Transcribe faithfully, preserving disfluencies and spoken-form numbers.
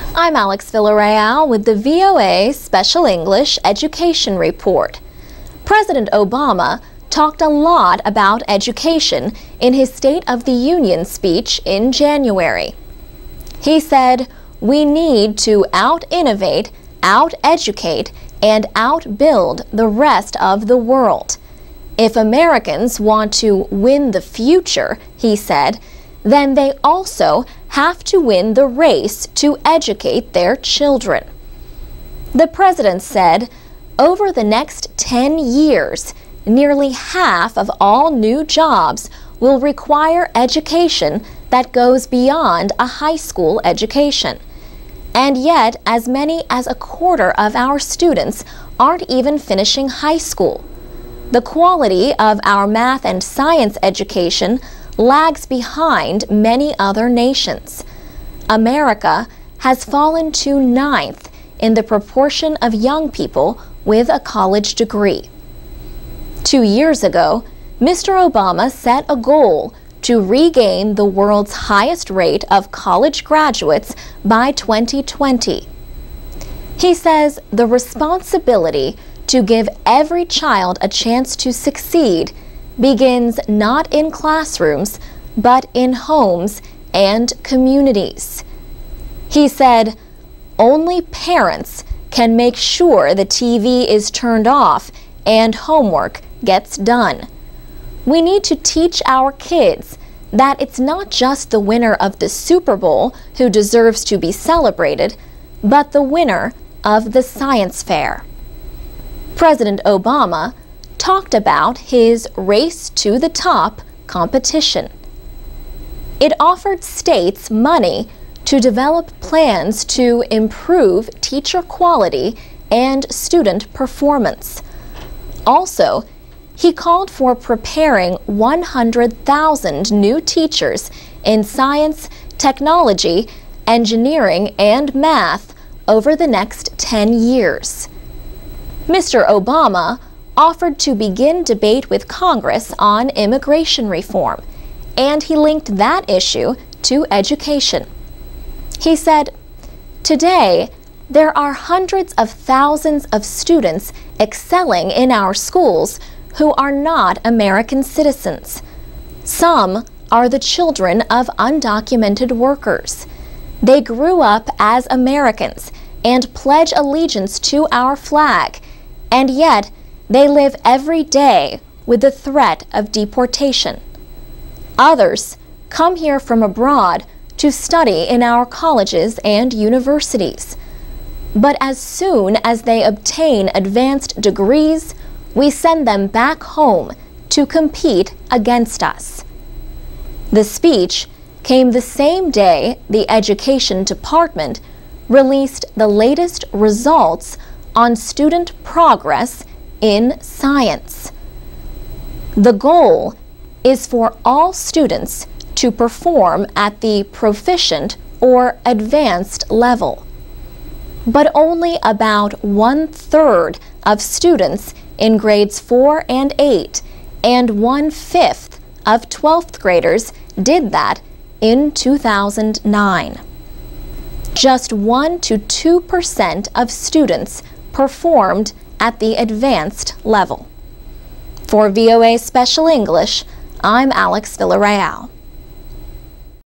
I'm Alex Villarreal with the V O A Special English Education Report. President Obama talked a lot about education in his State of the Union speech in January. He said, "We need to out-innovate, out-educate, and outbuild the rest of the world. If Americans want to win the future," he said, then they also have to win the race to educate their children. The president said, over the next ten years, nearly half of all new jobs will require education that goes beyond a high school education. And yet, as many as a quarter of our students aren't even finishing high school. The quality of our math and science education lags behind many other nations. America has fallen to ninth in the proportion of young people with a college degree. Two years ago, Mister Obama set a goal to regain the world's highest rate of college graduates by twenty twenty. He says the responsibility to give every child a chance to succeed begins not in classrooms, but in homes and communities. He said, only parents can make sure the T V is turned off and homework gets done. We need to teach our kids that it's not just the winner of the Super Bowl who deserves to be celebrated, but the winner of the science fair. President Obama talked about his Race to the Top competition. It offered states money to develop plans to improve teacher quality and student performance. Also, he called for preparing one hundred thousand new teachers in science, technology, engineering, and math over the next ten years. Mister Obama offered to begin debate with Congress on immigration reform, and he linked that issue to education. He said, "Today, there are hundreds of thousands of students excelling in our schools who are not American citizens. Some are the children of undocumented workers. They grew up as Americans and pledge allegiance to our flag, and yet they live every day with the threat of deportation. Others come here from abroad to study in our colleges and universities. But as soon as they obtain advanced degrees, we send them back home to compete against us." The speech came the same day the Education Department released the latest results on student progress in science. The goal is for all students to perform at the proficient or advanced level. But only about one-third of students in grades four and eight and one-fifth of twelfth graders did that in two thousand nine. Just one to two percent of students performed at the advanced level. For V O A Special English, I'm Alex Villarreal.